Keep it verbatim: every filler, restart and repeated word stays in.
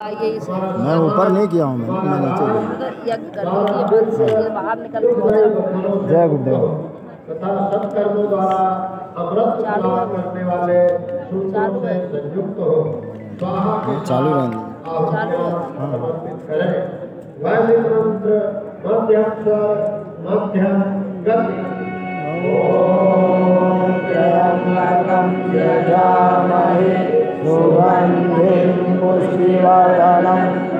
यही से मैं ऊपर नहीं किया हूँ, मैं मैं नीचे यज्ञ कर दीजिए मन से, ये बाहर निकल के जय गुरुदेव। तथा सत्कर्मों द्वारा अमृत प्रदान करने वाले सूत्रों से संयुक्त हो स्वाहा के चालू रहेंगे समर्पित करें। वैदिक मंत्र मध्यम स्वर मध्यम गति। ओम त्र्यंबकं यजामहे सुगंधिं पुष्टिवर्धनम्